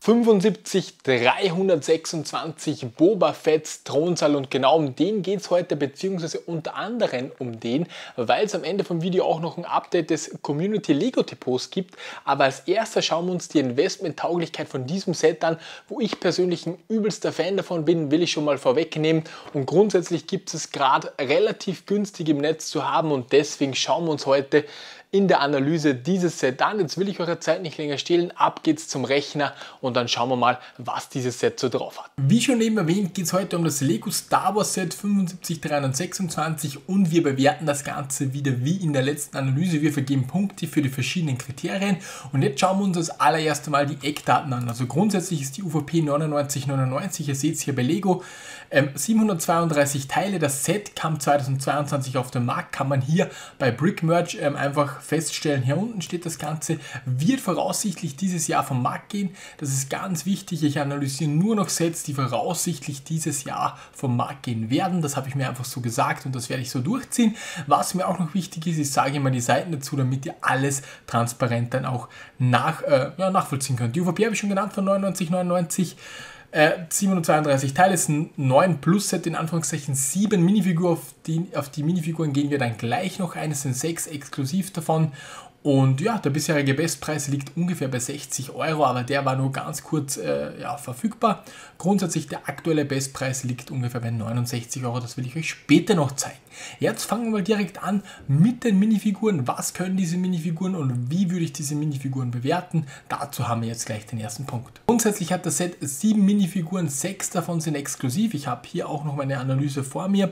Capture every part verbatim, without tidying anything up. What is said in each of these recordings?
fünfundsiebzig dreihundertsechsundzwanzig Boba Fett's Thronsaal, und genau um den geht es heute, beziehungsweise unter anderem um den, weil es am Ende vom Video auch noch ein Update des Community Lego Depots gibt. Aber als erstes schauen wir uns die Investmenttauglichkeit von diesem Set an, wo ich persönlich ein übelster Fan davon bin, will ich schon mal vorwegnehmen. Und grundsätzlich gibt es gerade relativ günstig im Netz zu haben, und deswegen schauen wir uns heute in der Analyse dieses Set an. Jetzt will ich eure Zeit nicht länger stehlen, ab geht's zum Rechner und dann schauen wir mal, was dieses Set so drauf hat. Wie schon eben erwähnt, geht es heute um das Lego Star Wars Set fünfundsiebzig dreihundertsechsundzwanzig und wir bewerten das Ganze wieder wie in der letzten Analyse. Wir vergeben Punkte für die verschiedenen Kriterien und jetzt schauen wir uns das allererste Mal die Eckdaten an. Also grundsätzlich ist die U V P neunundneunzig neunundneunzig, ihr seht es hier bei Lego, ähm, siebenhundertzweiunddreißig Teile. Das Set kam zweitausendzweiundzwanzig auf den Markt, kann man hier bei Brickmerch ähm, einfach feststellen. Hier unten steht das Ganze, wird voraussichtlich dieses Jahr vom Markt gehen. Das ist ganz wichtig. Ich analysiere nur noch Sets, die voraussichtlich dieses Jahr vom Markt gehen werden. Das habe ich mir einfach so gesagt und das werde ich so durchziehen. Was mir auch noch wichtig ist, ich sage immer die Seiten dazu, damit ihr alles transparent dann auch nach, äh, ja, nachvollziehen könnt. Die U V P habe ich schon genannt von neunundneunzig neunundneunzig. Äh, siebenhundertzweiunddreißig Teile, ist ein neun Plus Set, in Anführungszeichen sieben Minifiguren, auf die, auf die Minifiguren gehen wir dann gleich noch ein, es sind sechs exklusiv davon. Und ja, der bisherige Bestpreis liegt ungefähr bei sechzig Euro, aber der war nur ganz kurz äh, ja, verfügbar. Grundsätzlich der aktuelle Bestpreis liegt ungefähr bei neunundsechzig Euro, das will ich euch später noch zeigen. Jetzt fangen wir mal direkt an mit den Minifiguren. Was können diese Minifiguren und wie würde ich diese Minifiguren bewerten? Dazu haben wir jetzt gleich den ersten Punkt. Grundsätzlich hat das Set sieben Minifiguren, sechs davon sind exklusiv. Ich habe hier auch noch meine Analyse vor mir.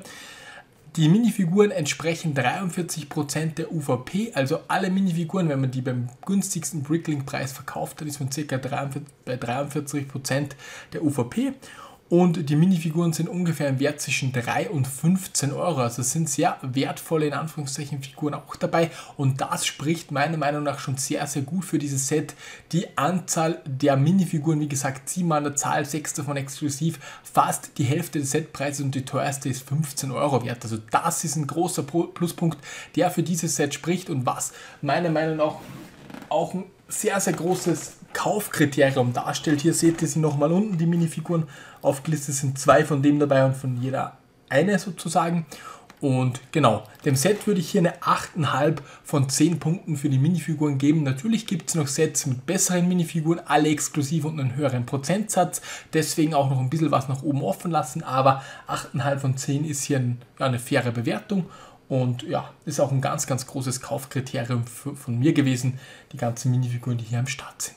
Die Minifiguren entsprechen dreiundvierzig Prozent der U V P, also alle Minifiguren, wenn man die beim günstigsten Bricklink-Preis verkauft hat, ist man ca. bei dreiundvierzig Prozent der U V P. Und die Minifiguren sind ungefähr im Wert zwischen drei und fünfzehn Euro. Also es sind sehr wertvolle, in Anführungszeichen, Figuren auch dabei. Und das spricht meiner Meinung nach schon sehr, sehr gut für dieses Set. Die Anzahl der Minifiguren, wie gesagt, sieben an der Zahl, sechs davon exklusiv, fast die Hälfte des Setpreises und die teuerste ist fünfzehn Euro wert. Also das ist ein großer Pluspunkt, der für dieses Set spricht und was meiner Meinung nach auch ein sehr, sehr großes Kaufkriterium darstellt. Hier seht ihr sie nochmal unten, die Minifiguren aufgelistet sind, zwei von dem dabei und von jeder eine sozusagen. Und genau, dem Set würde ich hier eine acht Komma fünf von zehn Punkten für die Minifiguren geben. Natürlich gibt es noch Sets mit besseren Minifiguren, alle exklusiv und einen höheren Prozentsatz. Deswegen auch noch ein bisschen was nach oben offen lassen, aber acht Komma fünf von zehn ist hier ein, ja, eine faire Bewertung. Und ja, ist auch ein ganz, ganz großes Kaufkriterium für, von mir gewesen, die ganzen Minifiguren, die hier am Start sind.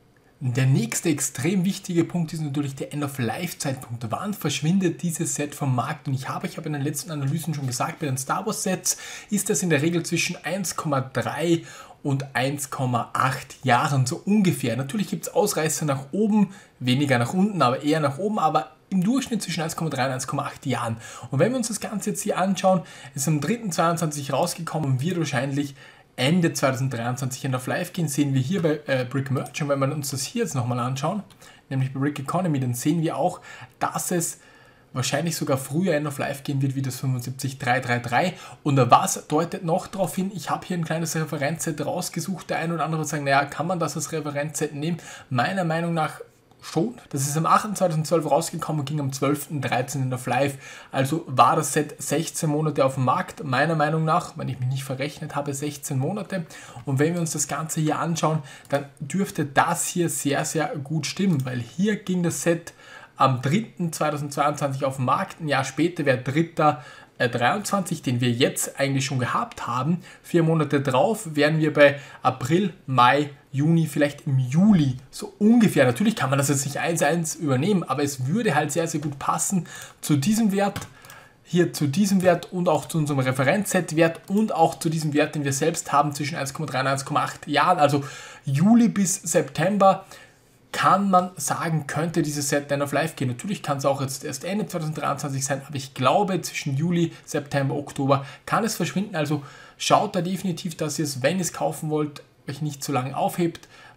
Der nächste extrem wichtige Punkt ist natürlich der End-of-Life-Zeitpunkt. Wann verschwindet dieses Set vom Markt? Und ich habe, ich habe in den letzten Analysen schon gesagt, bei den Star Wars Sets ist das in der Regel zwischen eins Komma drei und eins Komma acht Jahren, so ungefähr. Natürlich gibt es Ausreißer nach oben, weniger nach unten, aber eher nach oben, aber im Durchschnitt zwischen eins Komma drei und eins Komma acht Jahren. Und wenn wir uns das Ganze jetzt hier anschauen, ist am dritten zweiundzwanzig rausgekommen und wird wahrscheinlich Ende zweitausenddreiundzwanzig End of Life gehen, sehen wir hier bei äh, Brickmerch. Und wenn wir uns das hier jetzt nochmal anschauen, nämlich bei Brick Economy, dann sehen wir auch, dass es wahrscheinlich sogar früher End of Life gehen wird wie das fünfundsiebzig dreihundertdreiunddreißig. Und was deutet noch darauf hin? Ich habe hier ein kleines Referenzset rausgesucht. Der eine oder andere wird sagen, naja, kann man das als Referenzset nehmen? Meiner Meinung nach schon. Das ist am achten zweitausendzwölf rausgekommen und ging am zwölften dreizehnten End of Life. Also war das Set sechzehn Monate auf dem Markt. Meiner Meinung nach, wenn ich mich nicht verrechnet habe, sechzehn Monate. Und wenn wir uns das Ganze hier anschauen, dann dürfte das hier sehr, sehr gut stimmen, weil hier ging das Set am dritten zweitausendzweiundzwanzig auf den Markt. Ein Jahr später wäre dritter dreiundzwanzig, den wir jetzt eigentlich schon gehabt haben. Vier Monate drauf wären wir bei April, Mai, Juni, vielleicht im Juli, so ungefähr. Natürlich kann man das jetzt nicht eins zu eins übernehmen, aber es würde halt sehr, sehr gut passen zu diesem Wert, hier zu diesem Wert und auch zu unserem Referenzset-Wert und auch zu diesem Wert, den wir selbst haben, zwischen eins Komma drei und eins Komma acht Jahren, also Juli bis September. Kann man sagen, könnte dieses Set End of Life gehen. Natürlich kann es auch jetzt erst Ende zweitausenddreiundzwanzig sein, aber ich glaube, zwischen Juli, September, Oktober kann es verschwinden. Also schaut da definitiv, dass ihr es, wenn ihr es kaufen wollt, euch nicht zu lange aufhebt,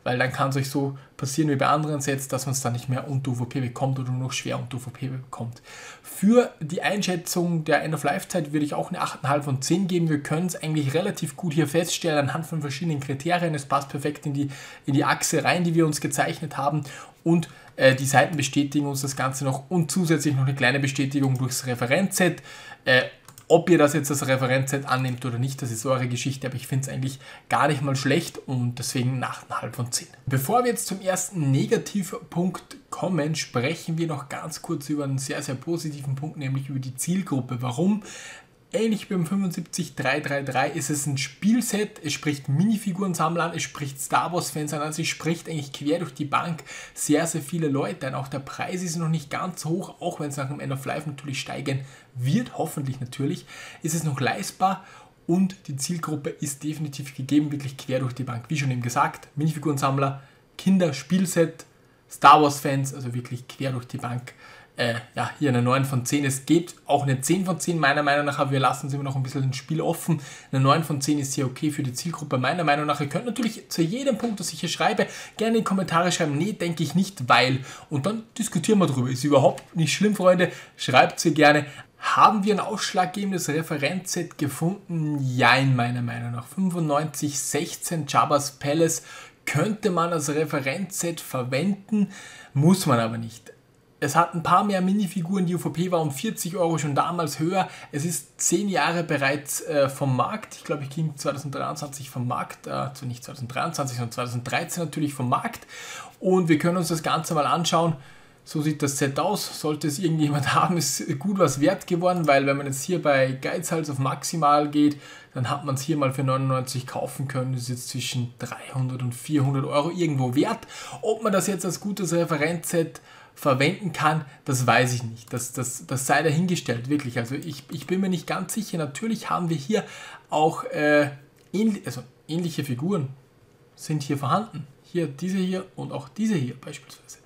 weil dann kann es euch so passieren wie bei anderen Sets, dass man es dann nicht mehr unter U V P bekommt oder nur noch schwer unter U V P bekommt. Für die Einschätzung der End-of-Life-Zeit würde ich auch eine acht Komma fünf von zehn geben. Wir können es eigentlich relativ gut hier feststellen anhand von verschiedenen Kriterien. Es passt perfekt in die, in die Achse rein, die wir uns gezeichnet haben, und äh, die Seiten bestätigen uns das Ganze noch und zusätzlich noch eine kleine Bestätigung durchs Referenzset. Äh, Ob ihr das jetzt als Referenzset annehmt oder nicht, das ist eure Geschichte, aber ich finde es eigentlich gar nicht mal schlecht und deswegen eine acht Komma fünf von zehn. Bevor wir jetzt zum ersten Negativpunkt kommen, sprechen wir noch ganz kurz über einen sehr, sehr positiven Punkt, nämlich über die Zielgruppe. Warum? Ähnlich wie beim fünfundsiebzig drei drei drei ist es ein Spielset, es spricht Minifigurensammler an, es spricht Star Wars Fans an, also es spricht eigentlich quer durch die Bank sehr, sehr viele Leute an. Auch der Preis ist noch nicht ganz hoch, auch wenn es nach dem End of Life natürlich steigen wird, hoffentlich natürlich, ist es noch leistbar und die Zielgruppe ist definitiv gegeben, wirklich quer durch die Bank. Wie schon eben gesagt, Minifigurensammler, Kinder, Spielset, Star Wars Fans, also wirklich quer durch die Bank. Äh, ja, hier eine neun von zehn. Es geht auch eine zehn von zehn meiner Meinung nach, aber wir lassen es immer noch ein bisschen ein Spiel offen. Eine neun von zehn ist hier okay für die Zielgruppe meiner Meinung nach. Ihr könnt natürlich zu jedem Punkt, das ich hier schreibe, gerne in die Kommentare schreiben, nee, denke ich nicht, weil. Und dann diskutieren wir drüber. Ist überhaupt nicht schlimm, Freunde. Schreibt sie gerne. Haben wir ein ausschlaggebendes Referenzset gefunden? Jein, meiner Meinung nach. fünfundneunzig sechzehn Jabba's Palace könnte man als Referenzset verwenden, muss man aber nicht. Es hat ein paar mehr Minifiguren, die U V P war um vierzig Euro schon damals höher. Es ist zehn Jahre bereits äh, vom Markt. Ich glaube, ich ging zweitausenddreiundzwanzig vom Markt, äh, also nicht zweitausenddreiundzwanzig, sondern zweitausenddreizehn natürlich vom Markt. Und wir können uns das Ganze mal anschauen. So sieht das Set aus. Sollte es irgendjemand haben, ist gut was wert geworden, weil wenn man jetzt hier bei Geizhals auf Maximal geht, dann hat man es hier mal für neunundneunzig kaufen können. Das ist jetzt zwischen dreihundert und vierhundert Euro irgendwo wert. Ob man das jetzt als gutes Referenzset verwenden kann, das weiß ich nicht. Das, das, das sei dahingestellt, wirklich. Also ich, ich bin mir nicht ganz sicher. Natürlich haben wir hier auch äh, ähnlich, also ähnliche Figuren sind hier vorhanden. Hier diese hier und auch diese hier beispielsweise.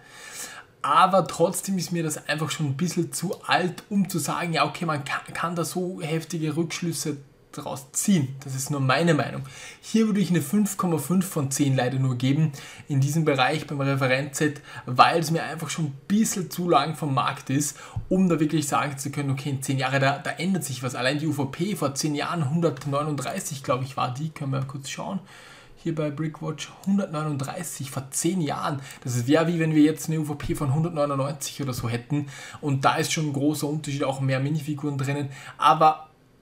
Aber trotzdem ist mir das einfach schon ein bisschen zu alt, um zu sagen, ja okay, man kann, kann da so heftige Rückschlüsse daraus ziehen. Das ist nur meine Meinung. Hier würde ich eine fünf Komma fünf von zehn leider nur geben, in diesem Bereich beim Referenzset, weil es mir einfach schon ein bisschen zu lang vom Markt ist, um da wirklich sagen zu können, okay, in zehn Jahren, da, da ändert sich was. Allein die U V P vor zehn Jahren, hundertneununddreißig, glaube ich, war die, können wir mal kurz schauen. Hier bei Brickwatch hundertneununddreißig vor zehn Jahren. Das wäre wie wenn wir jetzt eine U V P von hundertneunundneunzig oder so hätten. Und da ist schon ein großer Unterschied, auch mehr Minifiguren drinnen. Aber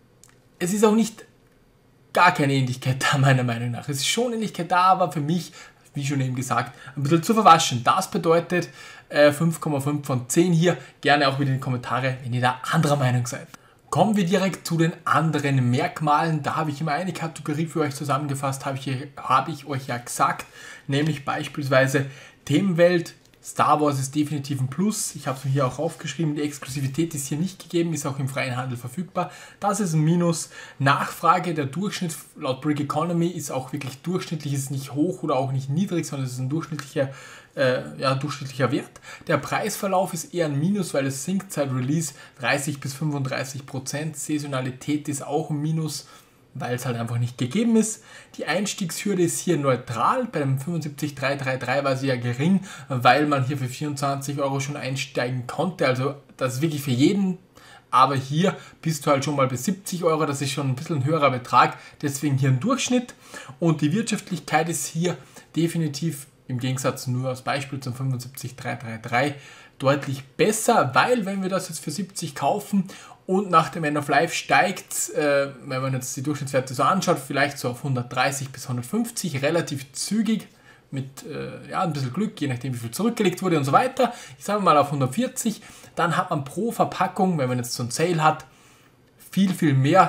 es ist auch nicht gar keine Ähnlichkeit da, meiner Meinung nach. Es ist schon Ähnlichkeit da, aber für mich, wie schon eben gesagt, ein bisschen zu verwaschen. Das bedeutet äh, fünf Komma fünf von zehn hier. Gerne auch wieder in die Kommentare, wenn ihr da anderer Meinung seid. Kommen wir direkt zu den anderen Merkmalen. Da habe ich immer eine Kategorie für euch zusammengefasst, habe ich, habe ich euch ja gesagt, nämlich beispielsweise Themenwelt. Star Wars ist definitiv ein Plus. Ich habe es mir hier auch aufgeschrieben. Die Exklusivität ist hier nicht gegeben, ist auch im freien Handel verfügbar. Das ist ein Minus. Nachfrage, der Durchschnitt laut Brick Economy ist auch wirklich durchschnittlich, ist nicht hoch oder auch nicht niedrig, sondern es ist ein durchschnittlicher, äh, ja, durchschnittlicher Wert. Der Preisverlauf ist eher ein Minus, weil es sinkt seit Release dreißig bis fünfunddreißig Prozent. Saisonalität ist auch ein Minus, weil es halt einfach nicht gegeben ist. Die Einstiegshürde ist hier neutral. Bei dem fünfundsiebzig drei drei drei war sie ja gering, weil man hier für vierundzwanzig Euro schon einsteigen konnte. Also das ist wirklich für jeden. Aber hier bist du halt schon mal bei siebzig Euro. Das ist schon ein bisschen ein höherer Betrag. Deswegen hier ein Durchschnitt. Und die Wirtschaftlichkeit ist hier definitiv im Gegensatz nur als Beispiel zum fünfundsiebzig drei drei drei deutlich besser, weil wenn wir das jetzt für siebzig kaufen und nach dem End of Life steigt, äh, wenn man jetzt die Durchschnittswerte so anschaut, vielleicht so auf hundertdreißig bis hundertfünfzig, relativ zügig, mit äh, ja, ein bisschen Glück, je nachdem wie viel zurückgelegt wurde und so weiter. Ich sage mal auf hundertvierzig, dann hat man pro Verpackung, wenn man jetzt so ein Sale hat, viel, viel mehr,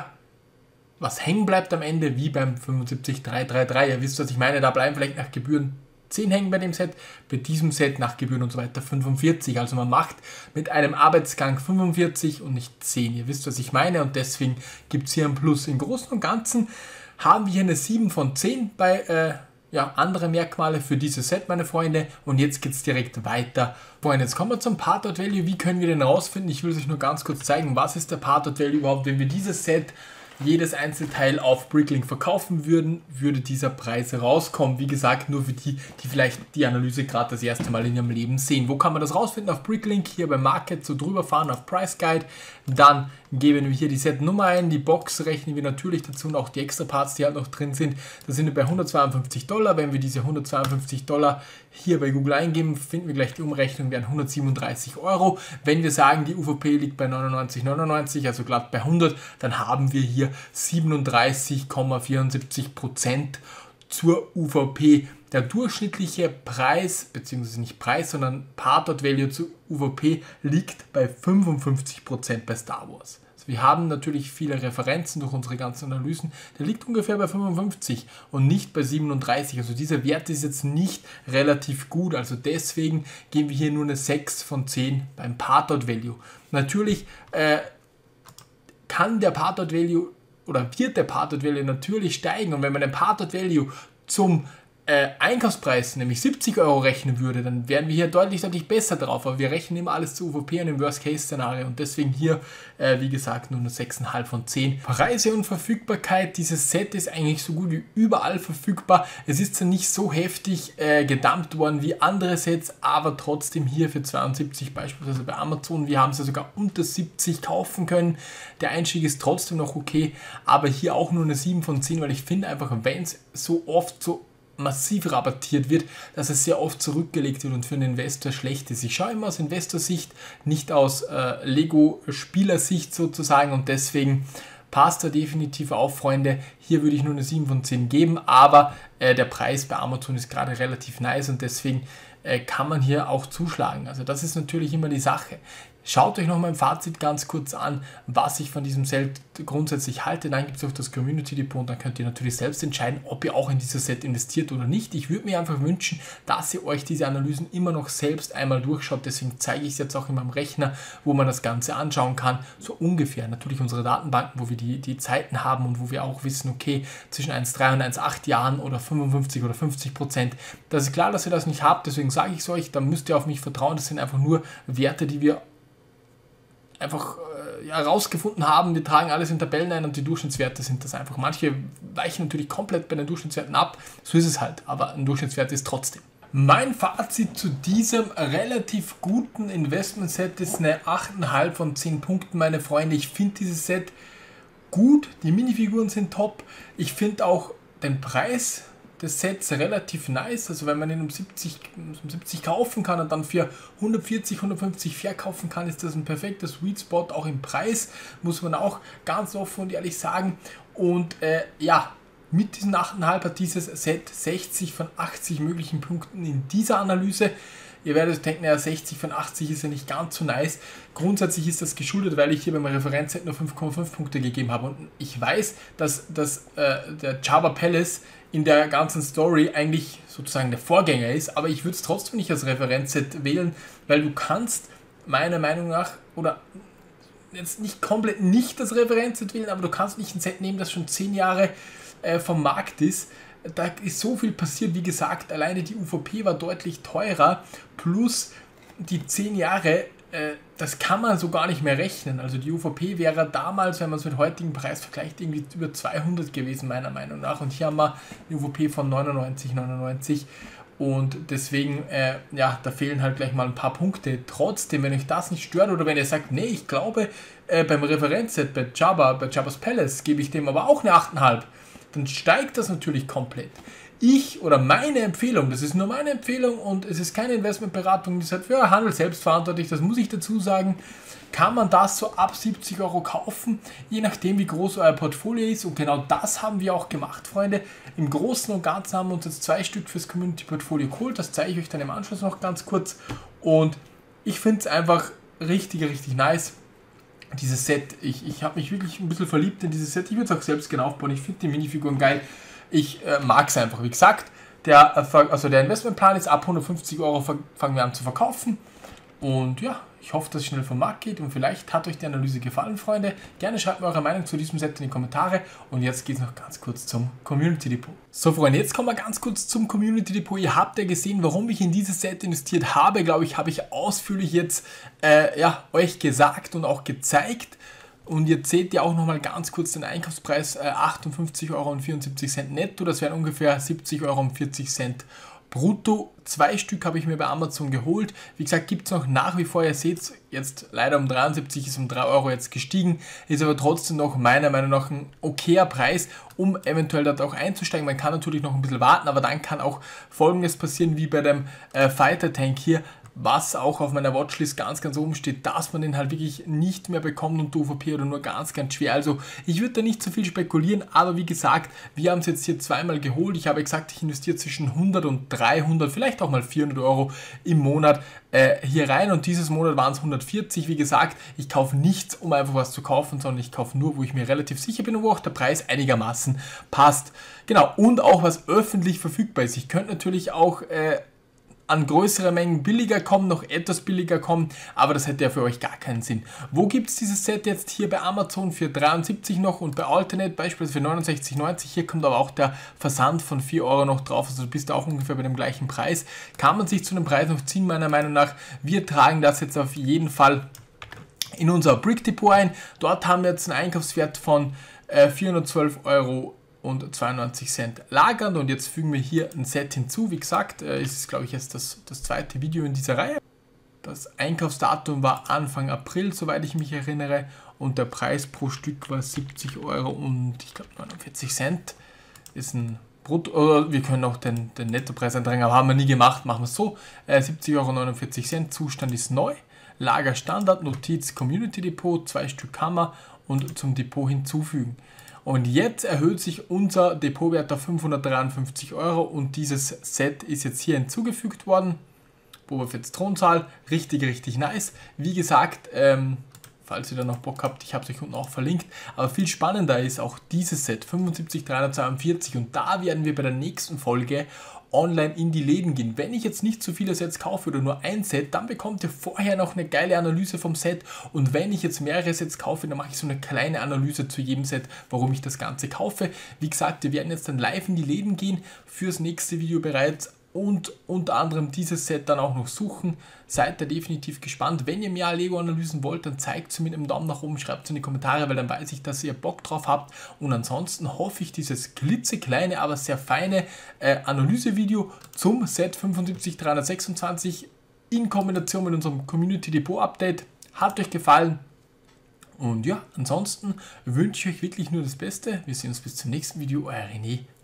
was hängen bleibt am Ende, wie beim fünfundsiebzig drei drei drei. Ihr wisst, was ich meine, da bleiben vielleicht nach Gebühren zehn hängen bei dem Set, bei diesem Set nach Gebühren und so weiter fünfundvierzig. Also man macht mit einem Arbeitsgang fünfundvierzig und nicht zehn. Ihr wisst, was ich meine, und deswegen gibt es hier ein Plus. Im Großen und Ganzen haben wir hier eine sieben von zehn bei äh, ja, andere Merkmale für dieses Set, meine Freunde. Und jetzt geht es direkt weiter. Freunde, jetzt kommen wir zum Part-Out-Value. Wie können wir den rausfinden? Ich will es euch nur ganz kurz zeigen, was ist der Part-Out-Value überhaupt, wenn wir dieses Set jedes Einzelteil auf Bricklink verkaufen würden, würde dieser Preis rauskommen. Wie gesagt, nur für die, die vielleicht die Analyse gerade das erste Mal in ihrem Leben sehen. Wo kann man das rausfinden? Auf Bricklink, hier bei Market, so drüber fahren auf Price Guide. Dann geben wir hier die Set-Nummer ein, die Box rechnen wir natürlich dazu und auch die extra Parts, die halt noch drin sind. Da sind wir bei hundertzweiundfünfzig Dollar. Wenn wir diese hundertzweiundfünfzig Dollar hier bei Google eingeben, finden wir gleich die Umrechnung, wären hundertsiebenunddreißig Euro. Wenn wir sagen, die U V P liegt bei neunundneunzig Komma neunundneunzig, also glatt bei hundert, dann haben wir hier siebenunddreißig Komma vierundsiebzig Prozent zur U V P. Der durchschnittliche Preis, beziehungsweise nicht Preis, sondern Part Value zur U V P liegt bei fünfundfünfzig Prozent bei Star Wars. Also wir haben natürlich viele Referenzen durch unsere ganzen Analysen. Der liegt ungefähr bei fünfundfünfzig und nicht bei siebenunddreißig. Also dieser Wert ist jetzt nicht relativ gut. Also deswegen geben wir hier nur eine sechs von zehn beim Part Value. Natürlich äh, kann der Part Value oder wird der Part Value natürlich steigen. Und wenn man den Part Value zum Äh, Einkaufspreis, nämlich siebzig Euro rechnen würde, dann wären wir hier deutlich, deutlich besser drauf. Aber wir rechnen immer alles zu U V P und im Worst-Case-Szenario und deswegen hier, äh, wie gesagt, nur eine sechs Komma fünf von zehn. Preise und Verfügbarkeit, dieses Set ist eigentlich so gut wie überall verfügbar. Es ist zwar nicht so heftig äh, gedumpt worden wie andere Sets, aber trotzdem hier für zweiundsiebzig beispielsweise bei Amazon. Wir haben es ja sogar unter siebzig kaufen können. Der Einstieg ist trotzdem noch okay, aber hier auch nur eine sieben von zehn, weil ich finde einfach, wenn es so oft so massiv rabattiert wird, dass es sehr oft zurückgelegt wird und für den Investor schlecht ist. Ich schaue immer aus Investorsicht, nicht aus äh, Lego-Spielersicht sozusagen und deswegen passt da definitiv auf, Freunde. Hier würde ich nur eine sieben von zehn geben, aber äh, der Preis bei Amazon ist gerade relativ nice und deswegen äh, kann man hier auch zuschlagen. Also das ist natürlich immer die Sache. Schaut euch noch mal im Fazit ganz kurz an, was ich von diesem Set grundsätzlich halte. Dann gibt es auch das Community Depot und dann könnt ihr natürlich selbst entscheiden, ob ihr auch in dieses Set investiert oder nicht. Ich würde mir einfach wünschen, dass ihr euch diese Analysen immer noch selbst einmal durchschaut. Deswegen zeige ich es jetzt auch in meinem Rechner, wo man das Ganze anschauen kann. So ungefähr. Natürlich unsere Datenbanken, wo wir die, die Zeiten haben und wo wir auch wissen, okay, zwischen eins Komma drei und eins Komma acht Jahren oder fünfundfünfzig oder fünfzig Prozent. Das ist klar, dass ihr das nicht habt, deswegen sage ich es euch. Da müsst ihr auf mich vertrauen. Das sind einfach nur Werte, die wir einfach äh, ja, rausgefunden haben, wir tragen alles in Tabellen ein und die Durchschnittswerte sind das einfach. Manche weichen natürlich komplett bei den Durchschnittswerten ab, so ist es halt, aber ein Durchschnittswert ist trotzdem. Mein Fazit zu diesem relativ guten Investment-Set ist eine acht Komma fünf von zehn Punkten, meine Freunde. Ich finde dieses Set gut, die Minifiguren sind top, ich finde auch den Preis des Sets relativ nice, also wenn man ihn um siebzig, um siebzig kaufen kann und dann für hundertvierzig, hundertfünfzig verkaufen kann, ist das ein perfekter Sweet Spot, auch im Preis, muss man auch ganz offen und ehrlich sagen. Und äh, ja, mit diesen acht Komma fünf hat dieses Set sechzig von achtzig möglichen Punkten in dieser Analyse. Ihr werdet denken, ja, sechzig von achtzig ist ja nicht ganz so nice. Grundsätzlich ist das geschuldet, weil ich hier beim Referenzset nur fünf Komma fünf Punkte gegeben habe. Und ich weiß, dass, dass äh, der Jabba Palace in der ganzen Story eigentlich sozusagen der Vorgänger ist, aber ich würde es trotzdem nicht als Referenzset wählen, weil du kannst meiner Meinung nach, oder jetzt nicht komplett nicht das Referenzset wählen, aber du kannst nicht ein Set nehmen, das schon zehn Jahre äh, vom Markt ist. Da ist so viel passiert, wie gesagt, alleine die U V P war deutlich teurer, plus die zehn Jahre, äh, das kann man so gar nicht mehr rechnen. Also die U V P wäre damals, wenn man es mit heutigen Preis vergleicht, irgendwie über zweihundert gewesen, meiner Meinung nach. Und hier haben wir eine U V P von neunundneunzig, neunundneunzig und deswegen, äh, ja, da fehlen halt gleich mal ein paar Punkte. Trotzdem, wenn euch das nicht stört oder wenn ihr sagt, nee, ich glaube, äh, beim Referenzset, bei Jabba, bei Jabba's Palace, gebe ich dem aber auch eine acht Komma fünf, dann steigt das natürlich komplett. Ich oder meine Empfehlung, das ist nur meine Empfehlung und es ist keine Investmentberatung, die sagt, für euer Handel selbst verantwortlich, das muss ich dazu sagen, kann man das so ab siebzig Euro kaufen, je nachdem wie groß euer Portfolio ist und genau das haben wir auch gemacht, Freunde. Im Großen und Ganzen haben wir uns jetzt zwei Stück fürs Community Portfolio geholt, das zeige ich euch dann im Anschluss noch ganz kurz und ich finde es einfach richtig, richtig nice. Dieses Set, ich, ich habe mich wirklich ein bisschen verliebt in dieses Set, ich würde es auch selbst genau aufbauen, ich finde die Minifiguren geil, ich äh, mag es einfach, wie gesagt, der, also der Investmentplan ist ab hundertfünfzig Euro fangen wir an zu verkaufen und ja, ich hoffe, dass es schnell vom Markt geht und vielleicht hat euch die Analyse gefallen, Freunde, gerne schreibt mir eure Meinung zu diesem Set in die Kommentare und jetzt geht es noch ganz kurz zum Community Depot. So Freunde, jetzt kommen wir ganz kurz zum Community Depot, ihr habt ja gesehen, warum ich in dieses Set investiert habe, glaube ich, habe ich ausführlich jetzt äh, ja, euch gesagt und auch gezeigt. Und jetzt seht ihr auch nochmal ganz kurz den Einkaufspreis, äh, achtundfünfzig Euro und vierundsiebzig Cent netto, das wären ungefähr siebzig Euro und vierzig Cent brutto. Zwei Stück habe ich mir bei Amazon geholt. Wie gesagt, gibt es noch nach wie vor, ihr seht jetzt leider um dreiundsiebzig, ist um drei Euro jetzt gestiegen, ist aber trotzdem noch meiner Meinung nach ein okayer Preis, um eventuell dort auch einzusteigen. Man kann natürlich noch ein bisschen warten, aber dann kann auch Folgendes passieren wie bei dem äh, Fighter Tank hier, was auch auf meiner Watchlist ganz, ganz oben steht, dass man den halt wirklich nicht mehr bekommt und U V P oder nur ganz, ganz schwer. Also ich würde da nicht so viel spekulieren, aber wie gesagt, wir haben es jetzt hier zweimal geholt. Ich habe gesagt, ich investiere zwischen hundert und dreihundert, vielleicht auch mal vierhundert Euro im Monat äh, hier rein und dieses Monat waren es hundertvierzig. Wie gesagt, ich kaufe nichts, um einfach was zu kaufen, sondern ich kaufe nur, wo ich mir relativ sicher bin und wo auch der Preis einigermaßen passt. Genau, und auch was öffentlich verfügbar ist. Ich könnte natürlich auch äh, an größere Mengen billiger kommen, noch etwas billiger kommen, aber das hätte ja für euch gar keinen Sinn. Wo gibt es dieses Set jetzt? Hier bei Amazon für dreiundsiebzig noch und bei Alternate beispielsweise für neunundsechzig neunzig. Hier kommt aber auch der Versand von vier Euro noch drauf, also du bist auch ungefähr bei dem gleichen Preis. Kann man sich zu dem Preis noch ziehen, meiner Meinung nach. Wir tragen das jetzt auf jeden Fall in unser Brick Depot ein. Dort haben wir jetzt einen Einkaufswert von äh, vierhundertzwölf Euro und zweiundneunzig Cent lagernd und jetzt fügen wir hier ein Set hinzu. Wie gesagt, äh, ist es glaube ich jetzt das, das zweite Video in dieser Reihe. Das Einkaufsdatum war Anfang April, soweit ich mich erinnere, und der Preis pro Stück war siebzig Euro und ich glaube neunundvierzig Cent. Ist ein Brutto, oder wir können auch den, den Nettopreis eintragen, aber haben wir nie gemacht, machen wir es so. Äh, siebzig Euro neunundvierzig Cent, Zustand ist neu. Lager Standard, Notiz Community Depot, zwei Stück Hammer und zum Depot hinzufügen. Und jetzt erhöht sich unser Depotwert auf fünfhundertdreiundfünfzig Euro und dieses Set ist jetzt hier hinzugefügt worden. Boba Fett's Thronsaal, richtig, richtig nice. Wie gesagt, ähm, falls ihr da noch Bock habt, ich habe es euch unten auch verlinkt. Aber viel spannender ist auch dieses Set, fünfundsiebzig dreihundertzweiundvierzig, und da werden wir bei der nächsten Folge online in die Läden gehen. Wenn ich jetzt nicht so viele Sets kaufe oder nur ein Set, dann bekommt ihr vorher noch eine geile Analyse vom Set, und wenn ich jetzt mehrere Sets kaufe, dann mache ich so eine kleine Analyse zu jedem Set, warum ich das Ganze kaufe. Wie gesagt, wir werden jetzt dann live in die Läden gehen, fürs nächste Video bereits, und unter anderem dieses Set dann auch noch suchen. Seid ihr definitiv gespannt. Wenn ihr mehr Lego-Analysen wollt, dann zeigt es mir mit einem Daumen nach oben, schreibt es in die Kommentare, weil dann weiß ich, dass ihr Bock drauf habt. Und ansonsten hoffe ich, dieses klitzekleine, aber sehr feine äh, Analysevideo zum Set fünfundsiebzig dreihundertsechsundzwanzig in Kombination mit unserem Community Depot Update hat euch gefallen. Und ja, ansonsten wünsche ich euch wirklich nur das Beste. Wir sehen uns bis zum nächsten Video. Euer René.